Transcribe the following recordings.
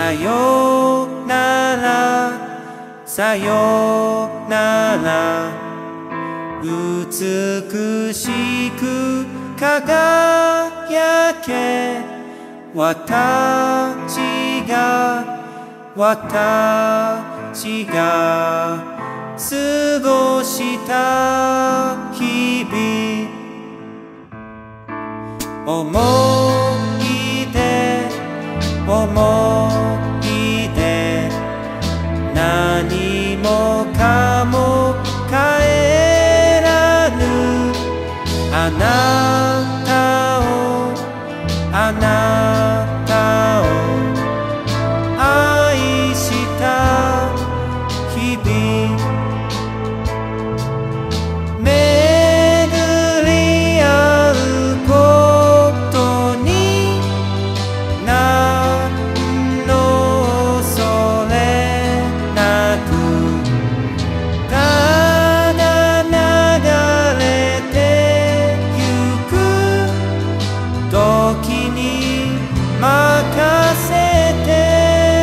さよならさよなら美しく輝け私が過ごした日々思い出何もかも変えらぬあなたを愛した日々巡り合うことに何の恐れなくただ流れてゆく時に任せて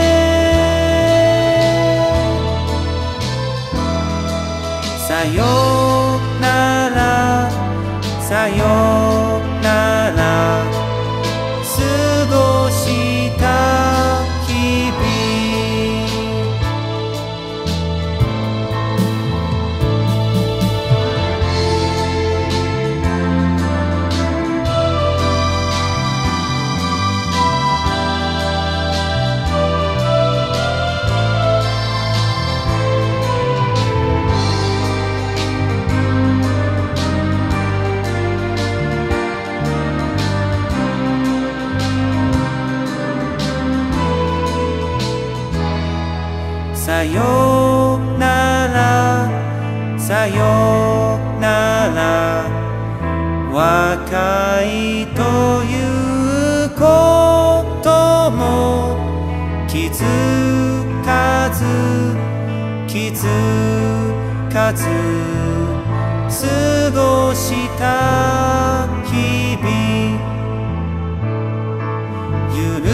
さよならさよなら過ごした日々さよならさよなら若いということも気づかず過ごした日々許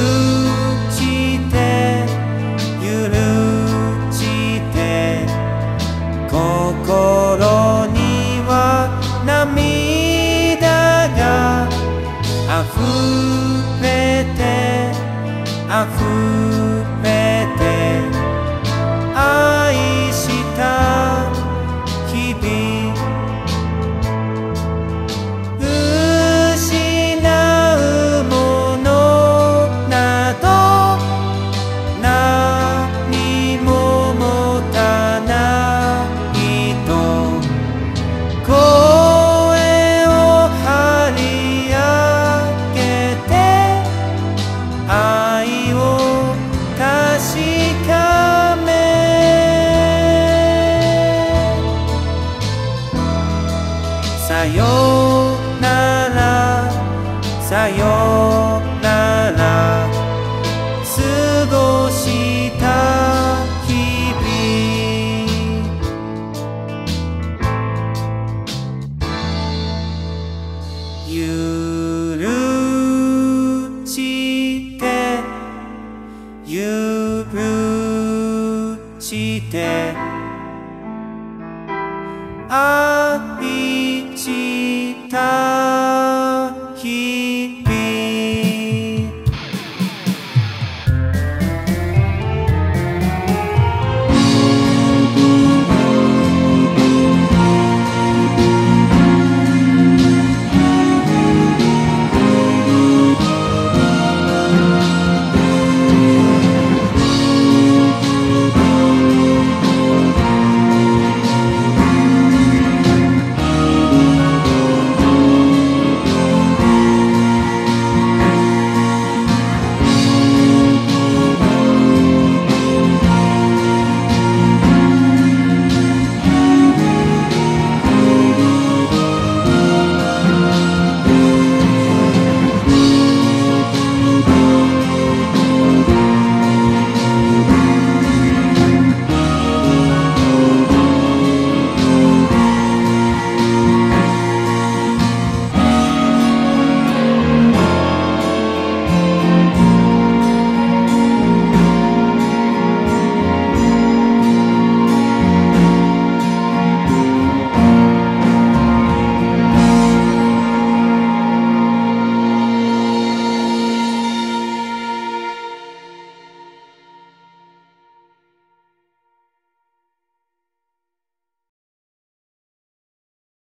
して心には涙が溢れて愛した日々失うものなど何も持たないと声を張り上げて愛を確かめさよならさよなら過ごした日々許して